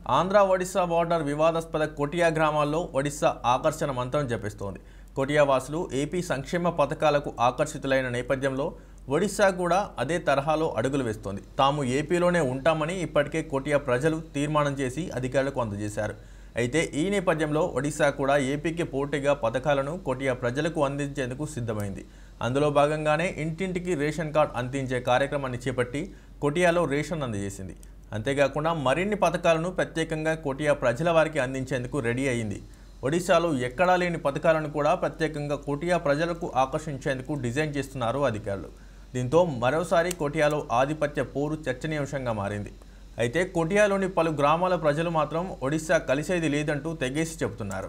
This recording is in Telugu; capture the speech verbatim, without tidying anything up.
ఆంధ్ర ఒడిశా బార్డర్ వివాదాస్పద కొటియా గ్రామాల్లో ఒడిశా ఆకర్షణ మంత్రం జపిస్తోంది. కొటియా వాసులు ఏపీ సంక్షేమ పథకాలకు ఆకర్షితులైన నేపథ్యంలో ఒడిశా కూడా అదే తరహాలో అడుగులు వేస్తోంది. తాము ఏపీలోనే ఉంటామని ఇప్పటికే కొటియా ప్రజలు తీర్మానం చేసి అధికారులకు అందజేశారు. అయితే ఈ నేపథ్యంలో ఒడిశా కూడా ఏపీకి పోటీగా పథకాలను కొటియా ప్రజలకు అందించేందుకు సిద్ధమైంది. అందులో భాగంగానే ఇంటింటికి రేషన్ కార్డు అందించే కార్యక్రమాన్ని చేపట్టి కొటియాలో రేషన్ అందజేసింది. అంతేకాకుండా మరిన్ని పథకాలను ప్రత్యేకంగా కొటియా ప్రజల వారికి అందించేందుకు రెడీ అయింది. ఒడిశాలో ఎక్కడా లేని పథకాలను కూడా ప్రత్యేకంగా కొటియా ప్రజలకు ఆకర్షించేందుకు డిజైన్ చేస్తున్నారు అధికారులు. దీంతో మరోసారి కొటియాలో ఆధిపత్య పోరు చర్చనీయాంశంగా మారింది. అయితే కొటియాలోని పలు గ్రామాల ప్రజలు మాత్రం ఒడిశా కలిసేది లేదంటూ తెగేసి చెబుతున్నారు.